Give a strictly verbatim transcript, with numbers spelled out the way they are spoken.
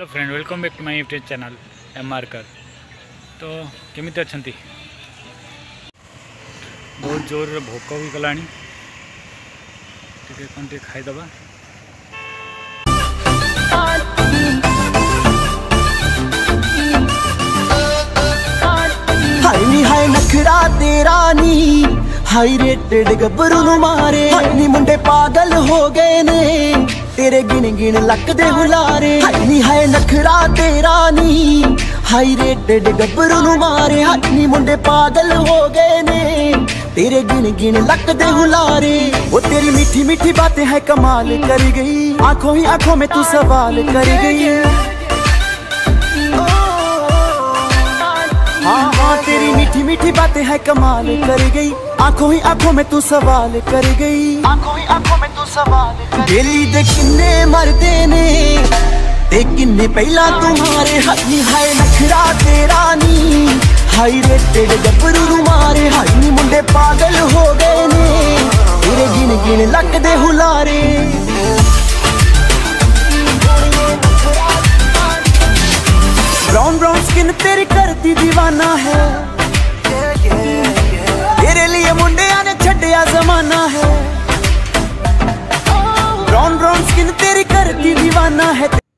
Friend welcome back to my YouTube channel M Archer. तो केमिति अछंती? बहुत जोर भोक भी गलानी, टिके कौन टिके खाईदबा। हाय नी हाय नखरा तेरा नी, हाई रेटेड गब्बरू नु मारे नी मुंडे पागल हो गए ने तेरे गिन गिन लक दे हुलारे। हाय नी हाय नखरा तेरा नी, हाई रेटेड गब्बरू नु मारे नी मुंडे पागल हो गए ने तेरे गिन गिन लक दे हुलारे। वो तेरी मीठी मीठी बातें है कमाल कर गई, आंखों ही आंखों में तू सवाल कर गई। हाँ हाँ तेरी मीठी मीठी बातें है कमाल कर गई, आंखों ही आंखों में तू सवाल कर गई। आंखों ही आंखों में तू सवाल कर गई। दिल्ली दे किन्ने मरदे ने ते किन्ने पहला तुम्हारे हाथ नी हाय नखरा तेरा नी, हाई रेटेड गब्बरू मारे हाय नी मुंडे पागल हो गए ने तेरे गिन गिन लक दे हुलारे। ब्राउन ब्राउन स्किन तेरी करती दीवाना है, तेरे लिए मुंडिया ने छड्डिया जमाना है। ब्राउन ब्राउन स्किन तेरी करती दीवाना है।